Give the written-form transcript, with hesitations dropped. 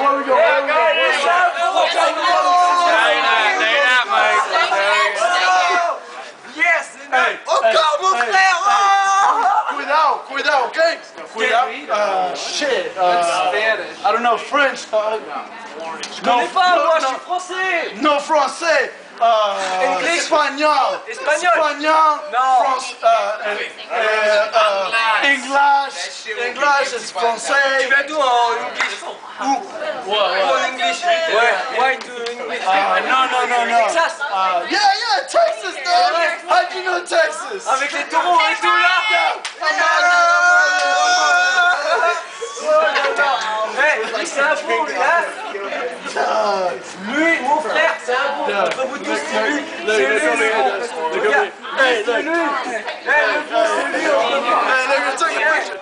we go. Yes! Encore mon frère! Cuidado, okay? Cuidado. Shit. I don't know French. Je connais pas, moi, je suis français! No français. Espagnol. Non. English is français. Tu vas d'où en English? En English? Ouais. Why to English? No. Texas? Yeah, Texas, dog. How'd you know Texas? Avec les taureaux et tout là? Hey, c'est un bon, lui, hein? Lui, mon frère, c'est un bon. Entre vous tous, c'est lui. C'est lui, c'est lui. Hey, C'est lui. Hey, le bon, c'est lui. let me take a picture.